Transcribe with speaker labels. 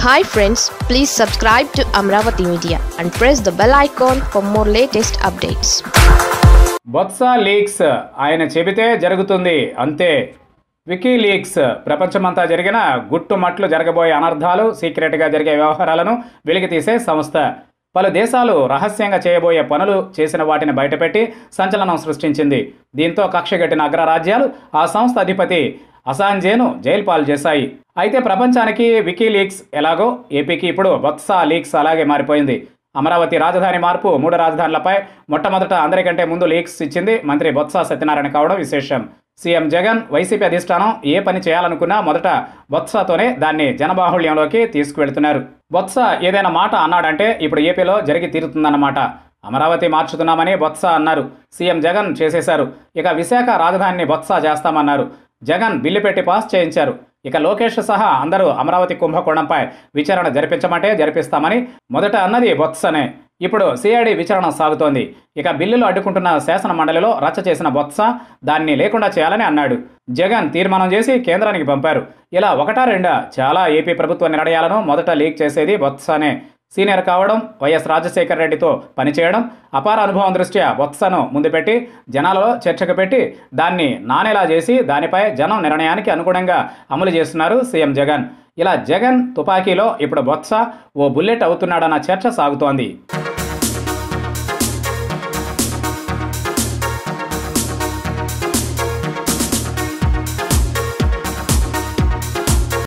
Speaker 1: Hi friends, please subscribe to Amaravathi Media and press the bell icon for more latest updates.
Speaker 2: Botsa leaks ఆయన చెబితే జరుగుతుంది అంతే. Wiki leaks ప్రపంచమంతా జరిగిన గుట్టుమట్లు జరగబోయే అనర్థాలు, సీక్రెట్గా జరిగే వ్యవహారాలను వెలికితీసే సంస్థ. పలు దేశాలు రహస్యంగా చేయబోయే పనులు చేసిన వాటిని బయటపెట్టి సంచలనం సృష్టించింది. దీంతో కక్షగట్టిన అగ్రరాజ్యాలు ఆ సంస్థ అధిపతి అసాంజేను జైలు పాలు చేశాయి. అయితే ప్రపంచానికి వికీ లీక్స్ ఎలాగో ఏపీకి ఇప్పుడు బొత్స లీక్స్ అలాగే మారిపోయింది. అమరావతి రాజధాని మార్పు, 3 రాజధానులపై మొట్టమొదట అందరికంటే ముందు లీక్స్ ఇచ్చింది మంత్రి బొత్స సత్యనారాయణ కావడం విశేషం. సీఎం జగన్ వైసీపీ అధిష్టానం ఏ పని చేయాలనుకున్నా మొదట బొత్సతోనే దాన్ని జనబాహుళ్యంలోకి తీసుకువెళ్తున్నారు. బొత్స ఏదైనా మాట అన్నాడంటే ఇప్పుడు ఏపీలో జరిగి తీరుతుందన్నమాట. అమరావతి మార్చుతున్నామని బొత్స అన్నారు, సీఎం జగన్ చేసేశారు. ఇక విశాఖ రాజధానిని బొత్స చేస్తామన్నారు, జగన్ బిల్లు పెట్టి పాస్ చేయించారు. ఇక లోకేష్ సహా అందరూ అమరావతి కుంభకోణంపై విచారణ జరిపించమంటే జరిపిస్తామని మొదట అన్నది బొత్సనే. ఇప్పుడు సిఐడి విచారణ సాగుతోంది. ఇక బిల్లులు అడ్డుకుంటున్న శాసన మండలిలో రచ్చ చేసిన బొత్స దాన్ని లేకుండా చేయాలని అన్నాడు. జగన్ తీర్మానం చేసి కేంద్రానికి పంపారు. ఇలా ఒకటా రెండా చాలా ఏపీ ప్రభుత్వ నిర్ణయాలను మొదట లీక్ చేసేది బొత్సనే. సీనియర్ కావడం, వైఎస్ రాజశేఖర రెడ్డితో పనిచేయడం, అపార అనుభవం దృష్ట్యా బొత్సను ముందు పెట్టి జనాలలో చర్చకు పెట్టి దాన్ని నానేలా చేసి దానిపై జనం నిర్ణయానికి అనుగుణంగా అమలు చేస్తున్నారు సీఎం జగన్. ఇలా జగన్ తుపాకీలో ఇప్పుడు బొత్స ఓ బుల్లెట్ అవుతున్నాడన్న చర్చ సాగుతోంది.